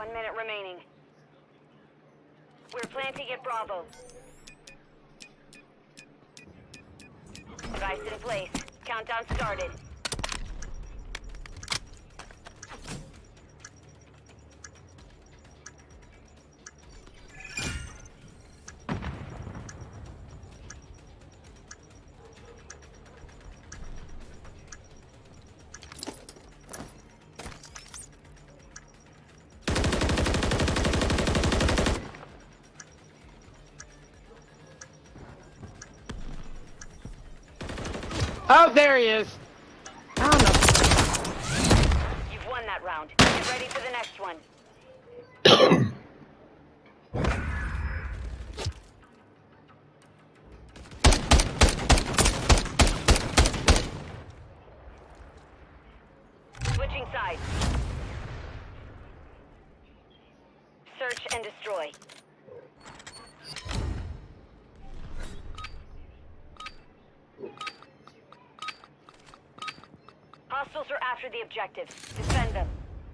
1 minute remaining. We're planting at Bravo. Device in place. Countdown started. Oh, there he is. I don't know. You've won that round. Get ready for the next one. Switching sides. Search and destroy. Hostiles are after the objectives. Defend them.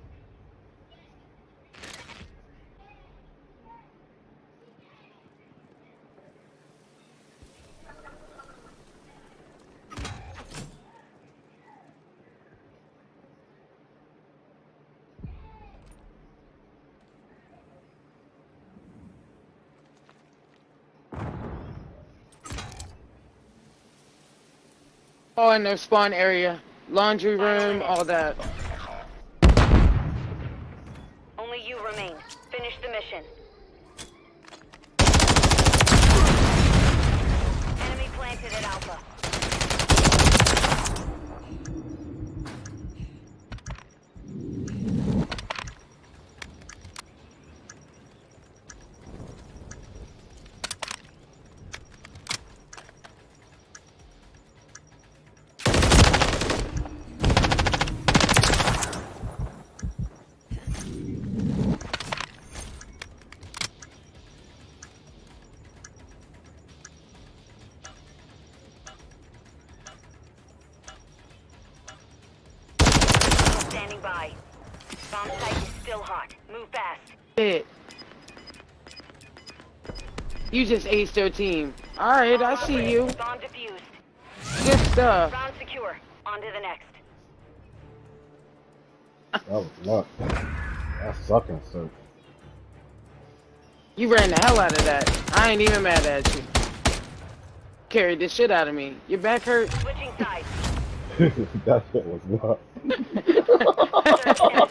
Oh, in their spawn area. Laundry room, all that. Only you remain. Finish the mission. Enemy planted at Alpha. Standing by. Bomb site is still hot. Move fast. Shit. You just aced your team. Alright, I see you. Bomb defused. Good stuff. Round secure. On to the next. That was luck. That sucking search. You ran the hell out of that. I ain't even mad at you. Carried the shit out of me. Your back hurt? Switching sides. That shit was luck. Search and